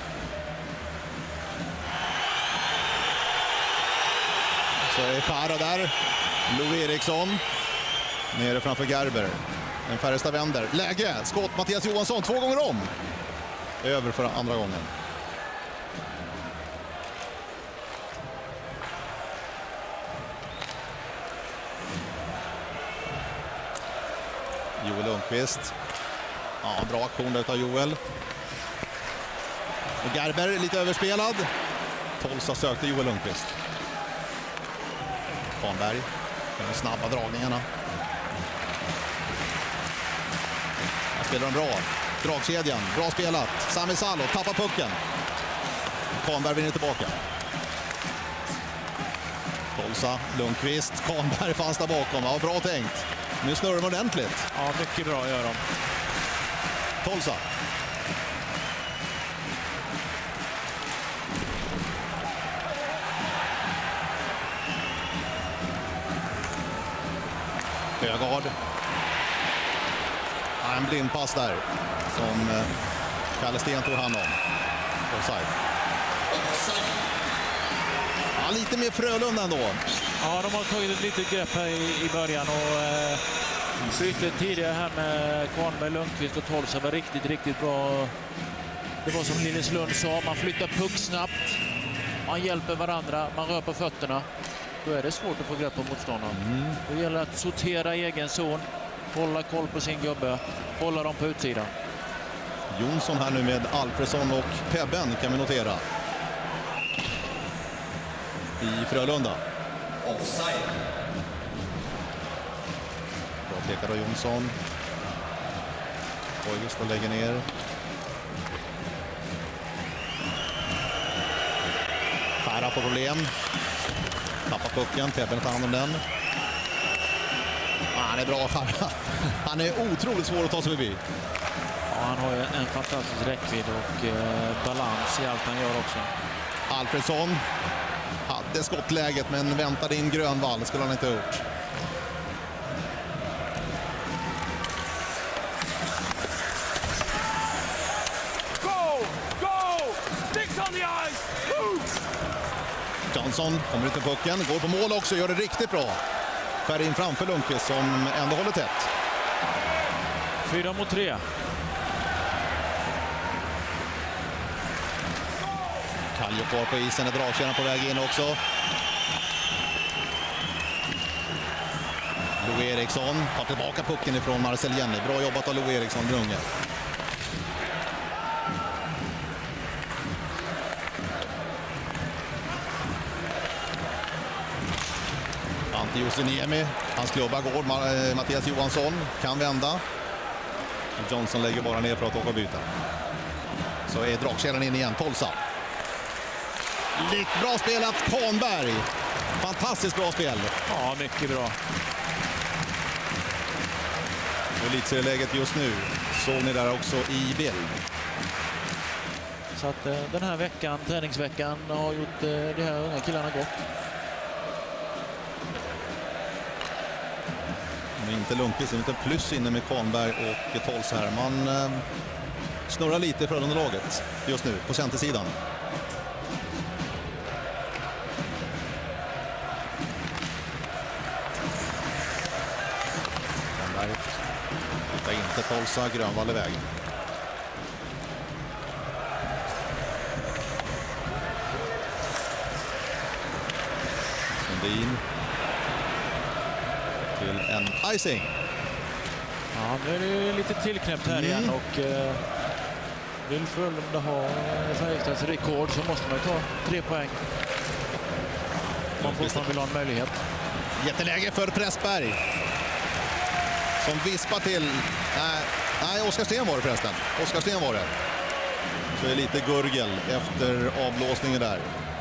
Så är Fara där. Lou Eriksson. Nere framför Gerber. En Färjestad vänder. Läge. Skott Mattias Johansson två gånger om. Över för andra gången. Joel Lundqvist. Ja, bra aktion där av Joel. Och Gerber lite överspelad. Tolsa sökte Joel Lundqvist. Kvarnberg. De snabba dragningarna. Här spelar de bra. Dragkedjan. Bra spelat. Sami Salo tappar pucken. Kvarnberg vinner tillbaka. Tolsa, Lundqvist. Kvarnberg fanns där bakom. Ja, bra tänkt. Nu snurrar de ordentligt. Ja, mycket bra gör de. Tolsa. Högard. En blindpass där som Kalle Sten tog hand om. Offside. Ja, lite mer Frölunda ändå. Ja, de har tagit ett litet grepp här i, i början och eh, bytet tidigare här med Kvarnberg, Lundqvist och Tolsa var riktigt, riktigt bra. Det var som Linus Lund sa, man flyttar puck snabbt, man hjälper varandra, man rör på fötterna. Då är det svårt att få grepp på motståndaren. Mm. Då gäller det att sortera egen zon, hålla koll på sin gubbe, hålla dem på utsidan. Jonsson här nu med Alfredsson och Pebben kan vi notera. I Frölunda. Offside. Bra tekad av Jonsson. Koivisto lägger ner. Färra på problem. Tappar pucken, Pebben tar hand om den. Ah, han är bra, Färra. Han är otroligt svår att ta sig förbi. Ja, han har ju en fantastisk räckvidd och eh, balans i allt han gör också. Alfredsson hade skottläget men väntade in Grönvall, skulle han inte ha gjort. Go! Go! Sticks on the ice! Move! Johnson kommer ut med pucken, går på mål också, gör det riktigt bra. Färre in framför Lundqvist som ändå håller tätt. Fyra mot tre. Kallio kvar på isen, är dragkedjan på väg in också. Lo Eriksson tar tillbaka pucken ifrån Marcel Jenny. Bra jobbat av Lo Eriksson, Brunge. Ante Jusiniemi, hans klubba går. Mattias Johansson kan vända. Johnson lägger bara ner för att åka och byta. Så är dragkedjan in igen, Tolsa. Likt bra spelat, Kahnberg. Fantastiskt bra spel. Ja, mycket bra. Elitserieläget just nu såg ni där också i bild. Så att eh, den här veckan, träningsveckan, har gjort eh, de här unga killarna gott. Men inte Lundqvist, inte plus inne med Kahnberg och Tolsa här. Man eh, snurrar lite för underlaget just nu på centersidan. Hittar inte Tolsa, Grönvall i vägen. Sundin till en icing. Ja, nu är det lite tillknäppt här mm. igen och eh, vill Frölunda ha Färjestads rekord så måste man ta tre poäng. Man får vill ha en möjlighet. Jätteläge för Pressberg. Som vispar till... Nej, nej, Oskar Sten var det förresten. Oskar Sten var det. Så är lite gurgel efter avblåsningen där.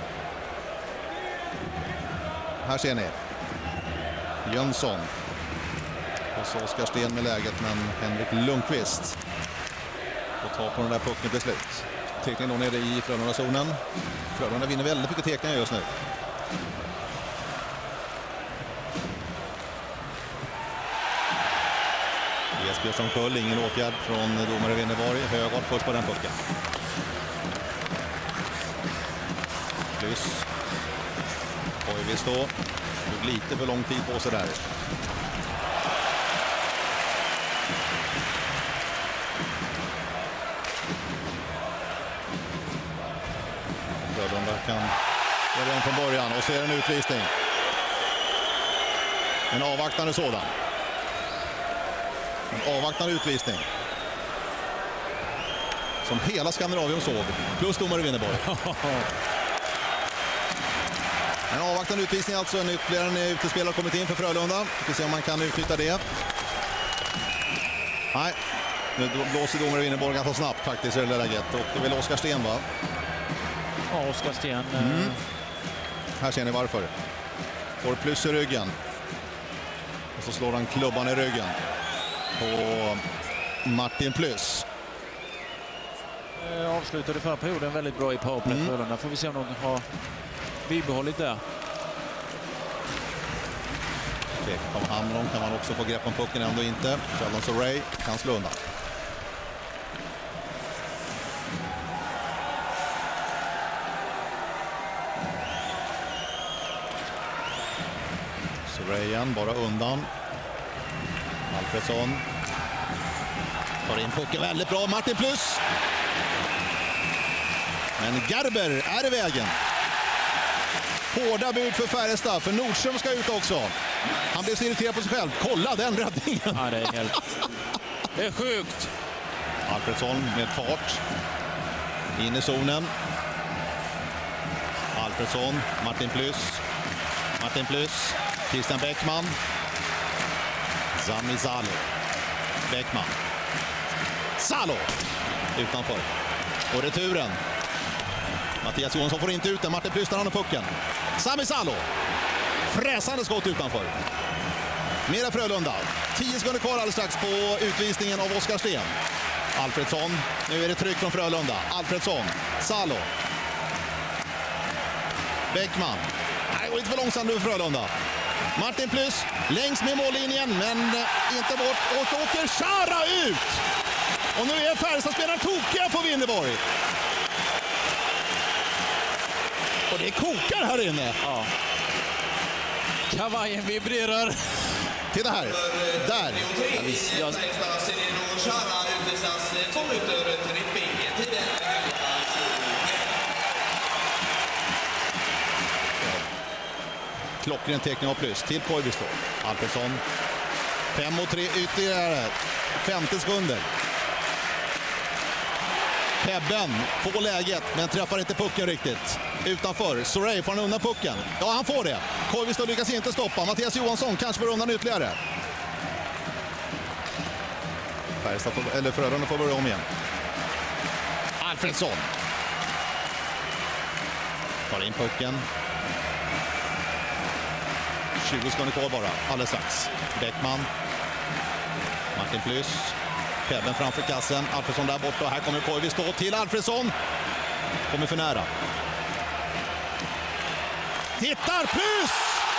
Här ser ni. Jönsson. Och så Oskar Sten med läget, men Henrik Lundqvist får ta på den där pucken till slut. Tekning då nere i Frölunda-zonen. Frölunda vinner väldigt mycket tekningar just nu. Esbjörnsson Kull, ingen åtgärd från domare Winneborg. Högård först på den pucken. Plus. Höjvist då. Tog lite för lång tid på sig där. Frölunda kan göra den från början och ser en utvisning. En avvaktande sådan. En avvaktande utvisning. Som hela Skandinavien såg. Plus domare Winneborg. En avvaktande utvisning alltså. En ytterligare en utespelare har kommit in för Frölunda. Vi får se om man kan utnyttja det. Nej. Nu blåser domare Winneborg ganska snabbt faktiskt i det läget. Och det är väl Oskar Sten, va? Ja, Oskar Sten. Mm. Här ser ni varför. Får plus i ryggen. Och så slår han klubban i ryggen på Martin Plus. Eh, avslutade förra perioden väldigt bra i powerplay mm. Frölunda. Får vi se om de har bibehållit det. Okej, kom Hamlon kan man också få grepp om pucken, ändå inte. Sheldon Sorey kan slå undan. Soreyan bara undan. Alfredsson tar in pucken väldigt bra. Martin Plus. Men Gerber är i vägen. Hårda bud för Färjestad, för Nordström ska ut också. Han blir så irriterad på sig själv. Kolla den räddningen. Ja, det är helt... Det är sjukt. Alfredsson med fart. In i zonen. Alfredsson, Martin Plus. Martin Plus, Christian Bäckman. Sami Salo. Bäckman. Salo. Utanför. Och returen. Mattias Johansson får inte ut den. Martin Plus tar han och pucken. Sami Salo. Fräsande skott utanför. Mera Frölunda. Tio sekunder kvar alldeles strax på utvisningen av Oskar Sten. Alfredsson. Nu är det tryck från Frölunda. Alfredsson. Salo. Bäckman. Nej, det går inte för långsamt nu för Frölunda. Martin Plus längs med mållinjen, men inte bort. Och åker Chara ut. Och nu är Färjestad-spelaren tokiga på Winneborg. Och det kokar här inne. Ja. Kavajen vibrerar. Titta här. Där. Ja, visst. Jag... Klockren teckning av plus till Koivisto. Alfredsson. Fem och tre ytterligare. femtio sekunder. Hebben får läget men träffar inte pucken riktigt. Utanför. Sorey får han undan pucken. Ja, han får det. Koivisto lyckas inte stoppa. Mattias Johansson kanske får undan ytterligare. Färjestad får, eller Frölunda får börja om igen. Alfredsson. Tar in pucken. tjugo sekunder kvar bara. Alldeles strax. Bäckman. Martin Plus. Hebben framför kassen. Alfredsson där borta. Här kommer Koivisto till Alfredsson. Kommer för nära. Tittar Plus!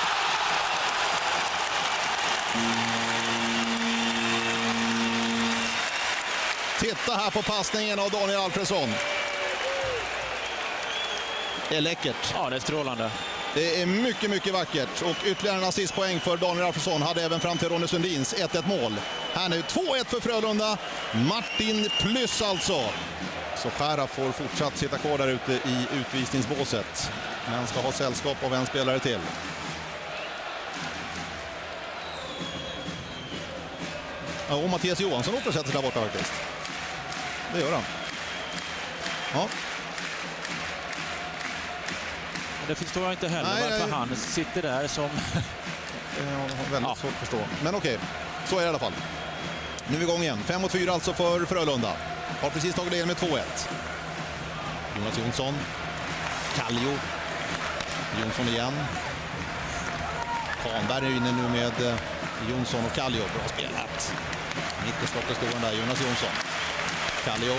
Titta här på passningen av Daniel Alfredsson. Det är läckert. Ja, det är strålande. Det är mycket, mycket vackert. Och ytterligare en assistpoäng för Daniel Alfredsson. Hade även fram till Ronny Sundins ett ett mål. Här nu två ett för Frölunda. Martin Plus alltså. Så Skära får fortsatt sitta kvar där ute i utvisningsbåset. Men ska ha sällskap av en spelare till. Ja, och Mattias Johansson åker sätter där borta faktiskt. Det gör han. Ja. Det förstår jag inte heller. Nej, varför nej. Han sitter där som... Jag har väldigt ja. svårt att förstå. Men okej, så är det i alla fall. Nu är vi igång igen. fem mot fyra alltså för Frölunda. Har precis tagit ledningen med två ett. Jonas Jonsson. Kallio. Jonsson igen. Kahnberg är inne nu med Jonsson och Kallio. Bra spelat. Mitt i stoppet står han där. Jonas Jonsson. Kallio.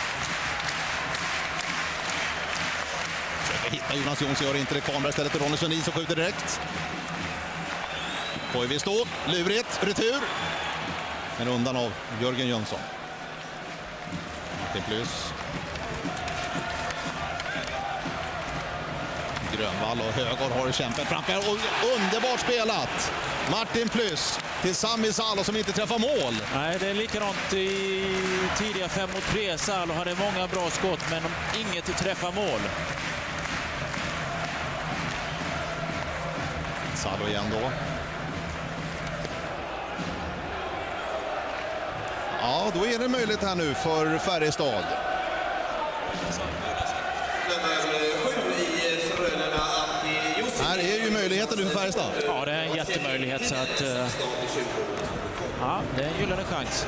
Försöker hitta Jonas Jonsson. Gör inte det. Kahnberg istället till Ronny Sundin som skjuter direkt. Koivisto. Lurigt. Retur. Men undan av Jörgen Jönsson. Martin Plus. Grönvall och Högård har kämpat framför. Och underbart spelat. Martin Plus till Sami Salo som inte träffar mål. Nej, det är likadant i tidiga fem mot tre. Salo hade många bra skott men inget träffar mål. Salo igen då. Ja, då är det möjligt här nu för Färjestad. Här är ju möjligheten nu för Färjestad. Ja, det är en jättemöjlighet så att... Uh, ja, det är en gyllene chans.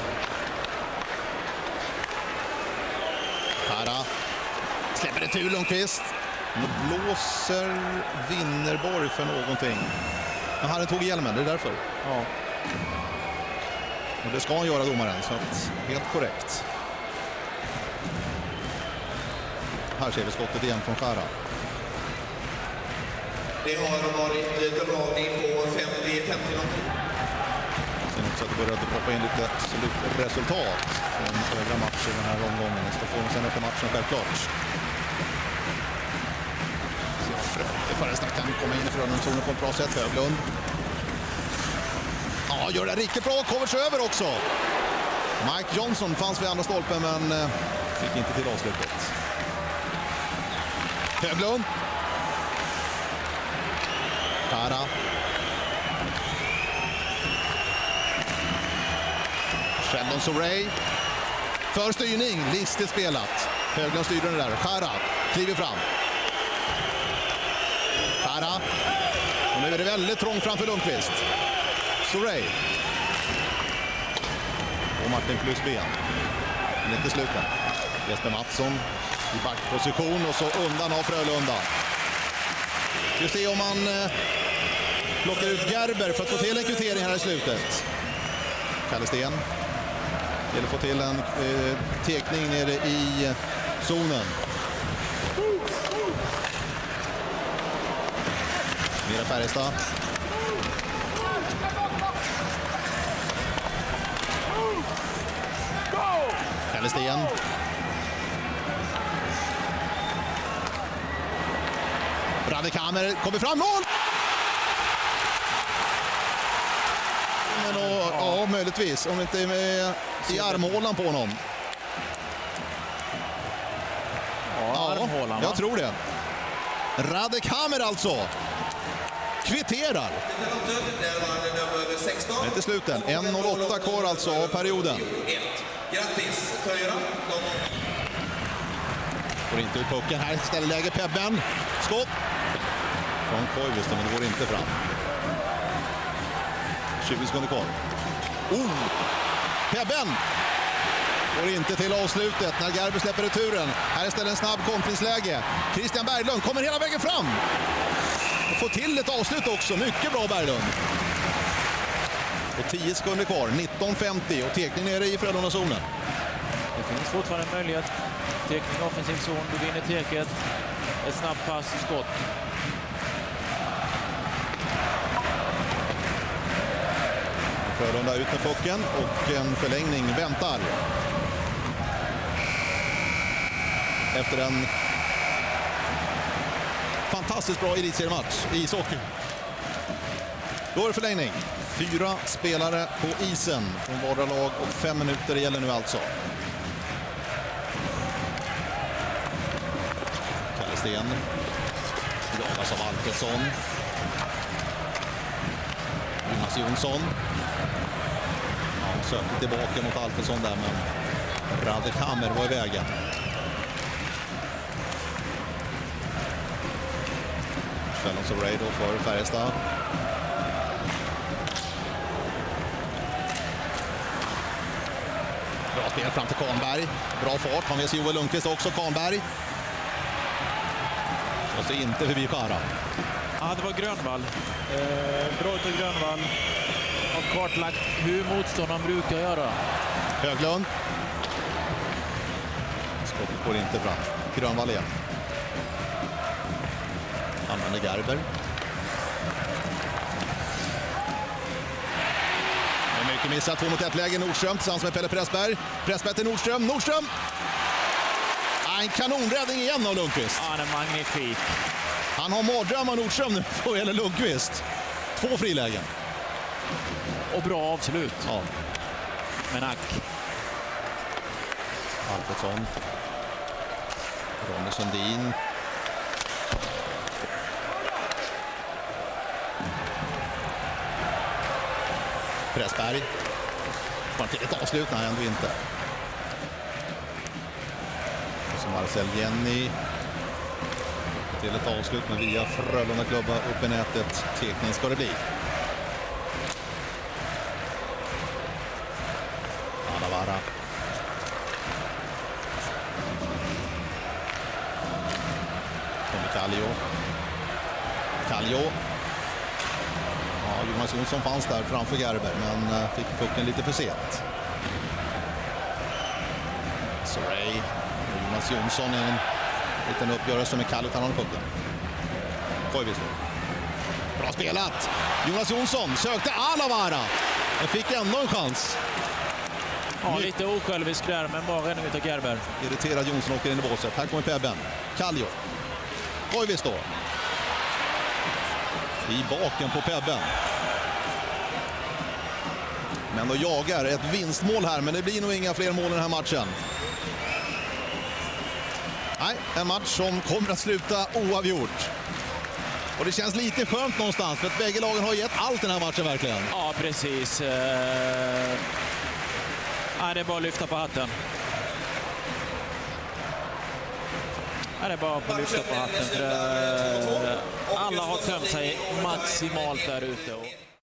Skära. Släpper det till Lundqvist. Blåser Winnerborg för någonting. Men han tog hjälmen, det är därför. Ja. Och det ska han göra, domaren, så att helt korrekt. Här ser vi skottet igen från Skära. Det har varit dragning på femtio femtio. Sen också att det började poppa in lite slutresultat från övriga matcher den här omgången. Det ska få sen efter matchen självklart. Det Färjestad kan komma in i Frölunda-zonen på ett bra sätt. Höglund. Ja, gör det riktigt bra. Covers över också. Mike Johnson fanns vid andra stolpen men fick inte till avslutet. Höglund. Kara. Sheldon Sorey. För styrning. Listigt spelat. Höglund styr den där. Kara kliver fram. Kara. Och nu är det väldigt trångt framför Lundqvist. Sorey. Och Martin Plus ben. Men inte sluta. Jesper Mattsson i backposition och så undan av Frölunda. Vi ser om man eh, plockar ut Gerber för att få till en kvittering här i slutet. Kalle Sten. Eller få till en eh, tekning nere i eh, zonen. Mira Färjestad. Kalle Sten. Radekamer kommer fram, mål! kommer nog, ja. ja möjligtvis, om det inte är med i armhålan på honom. Ja, armhålan, jag tror det. Radek Hammer alltså. Kvitterar. Det är inte sluten. en noll åtta kvar alltså av perioden. Grattis, Töjra. Får inte ut pucken här. Ställer läge Pebben. Skott. Från Koivisto, men det går inte fram. tjugo sekunder kvar. Oh! Pebben! Får inte till avslutet när Gerber släpper returen. Här är istället en snabb kontringsläge. Christian Berglund kommer hela vägen fram. Och får till ett avslut också. Mycket bra Berglund. Och tio sekunder kvar. nitton femtio och tekning nere i Frölunda-zonen. Det finns fortfarande en möjlighet. Tekning offensiv zon. Du vinner teket. Ett snabbt pass, skott. Frölunda ut med pucken och en förlängning väntar. Efter en fantastiskt bra elitseriematch i ishockey. Då är det förlängning. Fyra spelare på isen från vardera lag och fem minuter gäller nu alltså. Kalle Sten. Jagas av Alfredsson. Jonas Jonsson. Ja, sökte tillbaka mot Alfredsson där, men Radek Hammer var i vägen. Fällons och Ray då för Färjestad. Bra spel fram till Kahnberg. Bra fart. Han med sig Joel Lundqvist också. Kahnberg. Och så inte förbi Skara. Ja, det var Grönvall. Eh, bra utav Grönvall. Har kartlagt hur motståndaren brukar göra. Höglund. Skottet går inte fram. Grönvall igen. Använder Gerber. Men mycket missat. Två mot ett läge. Nordström tillsammans med Pelle Pressberg. Pressberg till Nordström. Nordström! En kanonräddning igen av Lundqvist. Ja, den är magnifik. Han har mardrömmar Nordström nu på hela Lundqvist. Två frilägen. Och bra avslut. Ja. Men ack. Alfredsson. Ronny Sundin. Pressberg. Får till ett avslut? Nej, ändå inte. Och så Marcel Jenny. Till ett avslut med via Frölunda klubba upp i nätet. Tekning ska det bli. Alavara. Tommy Kallio. Kallio. Ja, Jonas Jonsson fanns där framför Gerber, men fick pucken lite för sent. Sorry. Jonas Jonsson är en liten uppgörelse med Kallio, han har pucken. Koivisto. Bra spelat. Jonas Jonsson sökte Alavara. Men fick ändå en chans. Ja, lite osjälvisk där, men bara räddning utav Gerber. Irriterad Jonsson åker in i båset. Här kommer Pebben. Kallio. Koivisto. I baken på Pebben. Men då jagar ett vinstmål här, men det blir nog inga fler mål i den här matchen. Nej, en match som kommer att sluta oavgjort. Och det känns lite skönt någonstans, för att bägge lagen har gett allt den här matchen verkligen. Ja, precis. Eh... Ja, det är bara att lyfta på hatten. Ja, det är bara att lyfta på hatten. För, eh... alla har tömt sig maximalt där ute.